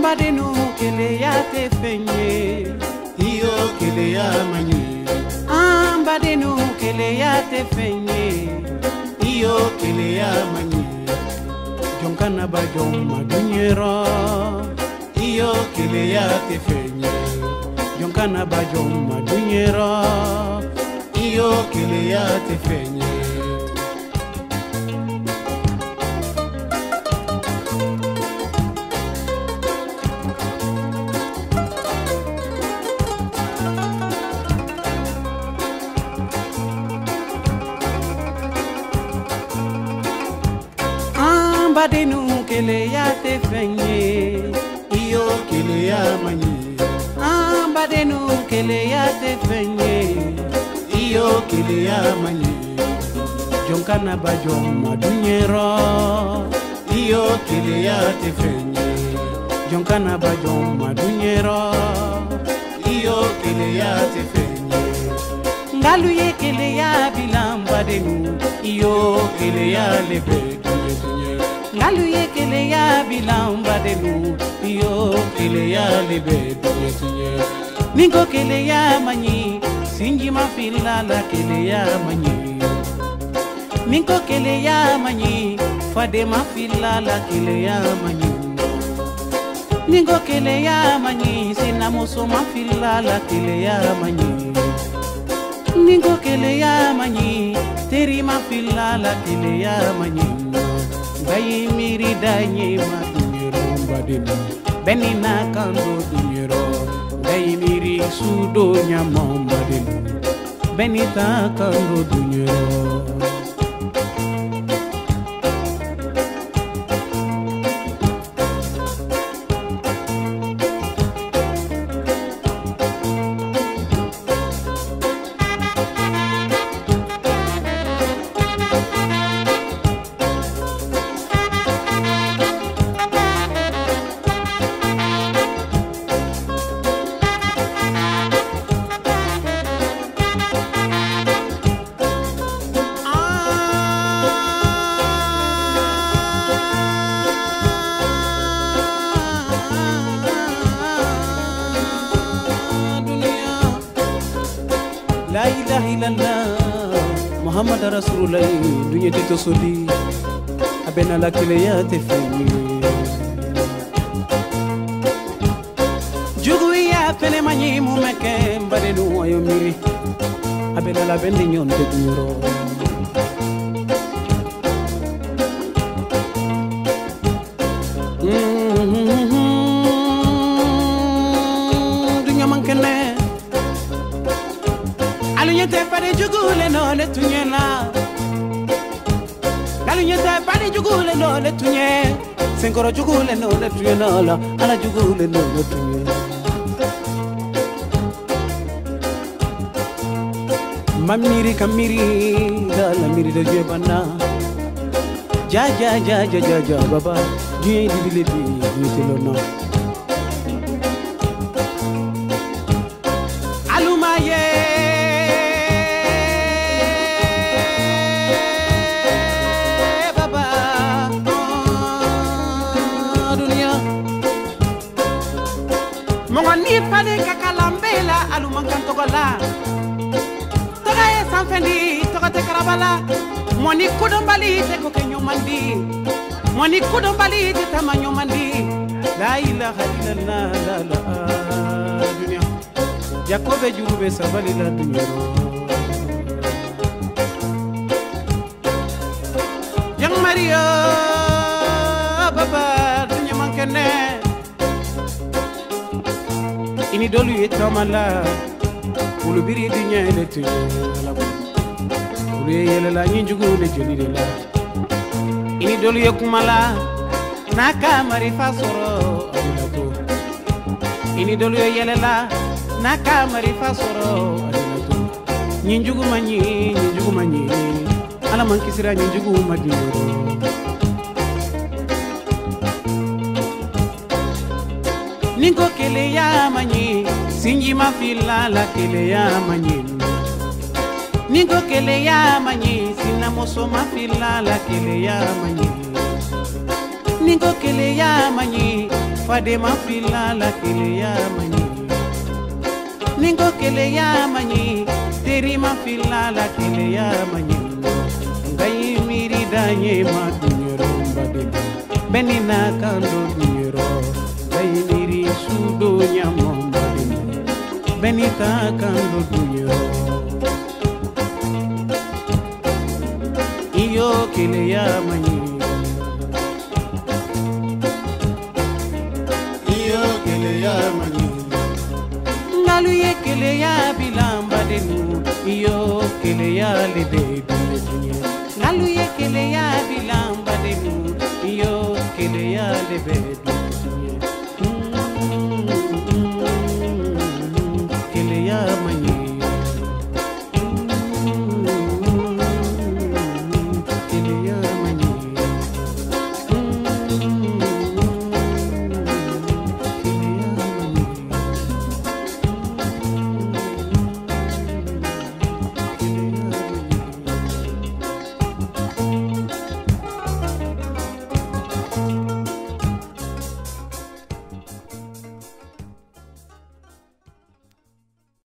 badenu kele ya te fenye iyo kele ya manyi badenu kele ya te fenye iyo kele ya manyi jonkana ba jomma dunyero iyo kele ya te fenye jonkana ba jomma dunyero iyo kele ya te fenye badenu kele ya te fenye iyo kele ya manyi badenu kele ya te fenye iyo kele ya manyi jonkana ba jomma dunyero iyo kele ya te fenye jonkana ba jomma dunyero iyo kele ya te fenye ngalu ye kele ya bilam badenu iyo kele ya lebe ngalu ye kele ya bilam badenu iyo kele ya lebe tunye ningo kele ya manyi sinji mafila la kele ya manyi ningo kele ya manyi fade mafila la kele ya manyi ningo kele ya manyi sinamoso mafila la kele ya manyi ningo kele ya manyi teri mafila la kele ya manyi bayi miri danye ma dunyero badenu benina kando dunyero bayi miri sudo nyama badenu benita kando dunyero La ilaha illallah Muhammad Rasulullah dunya te tosoli abena la kele ya te fenye jugu ya fene manyi mumeke mbadenu ayo miri abena la bende nyon te duro dunya mankene Galunyete pare jugule no le tunyela Galunyete pare jugule no le tunye Senkoro jugule no le tunyela ala jugule no le tunye Mamiri kamiri la miri de jebana Ja baba Dien di bilebi nitelono Alumaye Mongoni fade kakalambela alumankan togola Toga ye sanfendi toga te karabala Moni kudombali te koke nyomandi Moni kudombali te tama nyomandi La ilaha illallah la la dunia Jakobe jurube sabali la dunia Yang Maria baba dunia mankene Ini dolu yetamala Ulu biri dunya ele tuyela Ulu yele la nyinjugu le joli de la Ini dolu yekumala Naka marifa soro adinato Ini dolu yele la Naka marifa soro adinato Nyinjugu manyi Ala mankisira nyinjugu madinoro Ningo kele ya manyi Sinji mafila la kele ya manyi Ningo kele ya manyi Sinamoso mafila la kele ya manyi Ningo kele ya manyi fadema fila la keleya manyi ningo keleya manyi terima fila la keleya manyi ngai miri danye ma dunyero badema benina kando dunyero ngai miri sudo nyamo badema benita kando dunyero iyo keleya manyi iyo keleya manyi ngalu ye keleya bilamba denu iyo keleya lebe dunyero ngalu ye keleya bilamba denu iyo keleya lebe dunyero